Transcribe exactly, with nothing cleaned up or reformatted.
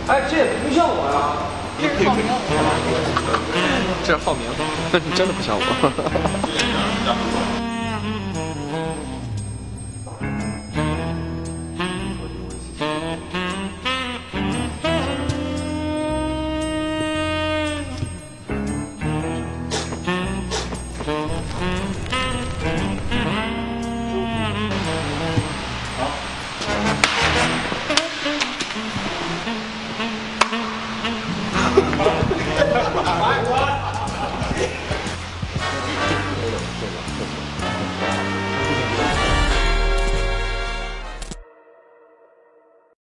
哎，这也不像我呀。 这是报名。 这是报名，真的不像我。